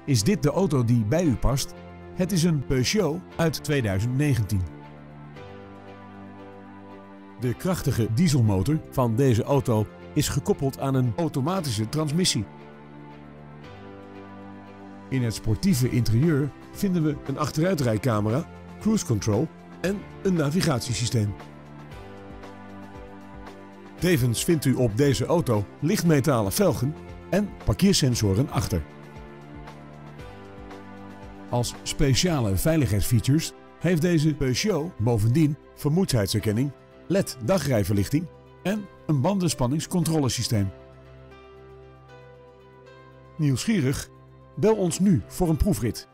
Is dit de auto die bij u past? Het is een Peugeot uit 2019. De krachtige dieselmotor van deze auto is gekoppeld aan een automatische transmissie. In het sportieve interieur vinden we een achteruitrijcamera, cruise control en een navigatiesysteem. Tevens vindt u op deze auto lichtmetalen velgen en parkeersensoren achter. Als speciale veiligheidsfeatures heeft deze Peugeot bovendien vermoeidheidsherkenning, LED dagrijverlichting en een bandenspanningscontrolesysteem. Nieuwsgierig? Bel ons nu voor een proefrit.